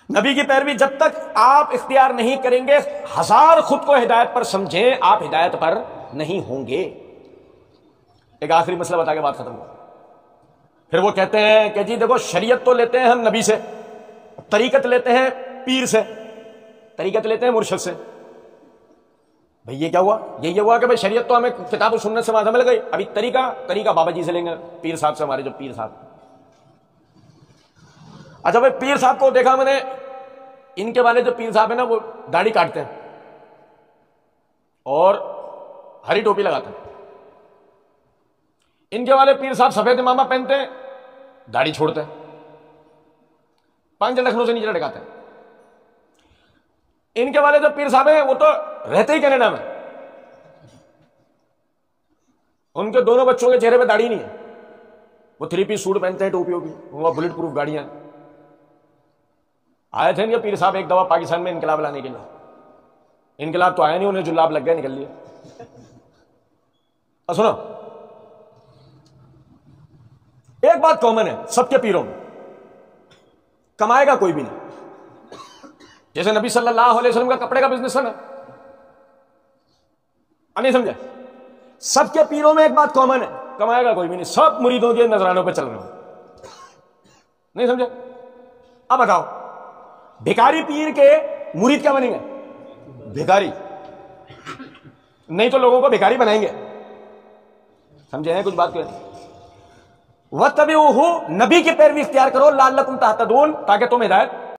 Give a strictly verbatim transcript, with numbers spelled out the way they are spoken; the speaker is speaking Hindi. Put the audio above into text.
नबी की पैरवी जब तक आप इख्तियार नहीं करेंगे, हजार खुद को हिदायत पर समझें, आप हिदायत पर नहीं होंगे। एक आखिरी मसला बता के बात खत्म हो। फिर वो कहते हैं कि जी देखो, शरीयत तो लेते हैं हम नबी से, तरीकत लेते हैं पीर से, तरीकत लेते हैं मुर्शिद से। भाई ये क्या हुआ? ये ये हुआ कि भाई शरीयत तो हमें किताब और सुन्नत से मालूम मिल गई, अभी तरीका तरीका बाबा जी से लेंगे, पीर साहब से, हमारे जो पीर साहब। अच्छा भाई, पीर साहब को देखा मैंने, इनके वाले जो पीर साहब है ना, वो दाढ़ी काटते हैं और हरी टोपी लगाते हैं। इनके वाले पीर साहब सफेद इमामा पहनते हैं, दाढ़ी छोड़ते हैं, पंच लखनऊ से नीचे लटकाते हैं। इनके वाले जो पीर साहब हैं वो तो रहते ही कनाडा में, उनके दोनों बच्चों के चेहरे पे दाढ़ी नहीं है, वो थ्री पीस सूट पहनते हैं, टोपियों की, उनका बुलेट प्रूफ गाड़ियां। आए थे इनके पीर साहब एक दफा पाकिस्तान में इनकलाब लाने के लिए, इनकलाब तो आया नहीं, उन्हें जुलाब लग गया, निकल लिए। और सुनो, एक बात कॉमन है सबके पीरों में, कमाएगा कोई भी नहीं। जैसे नबी सल्लल्लाहु अलैहि वसल्लम का कपड़े का बिजनेस है ना, नहीं समझे? सबके पीरों में एक बात कॉमन है, कमाएगा कोई भी नहीं, सब मुरीदों के नजरानों पे चल रहे हो। नहीं समझे? अब बताओ, भिखारी पीर के मुरीद क्या बनेंगे? भिखारी। नहीं तो लोगों को भिखारी बनाएंगे। समझे हैं कुछ बात को? वत्तबिऊहु, नबी की पैरवी इख्तियार करो, लअल्लकुम तहतदून, ताकि तुम हिदायत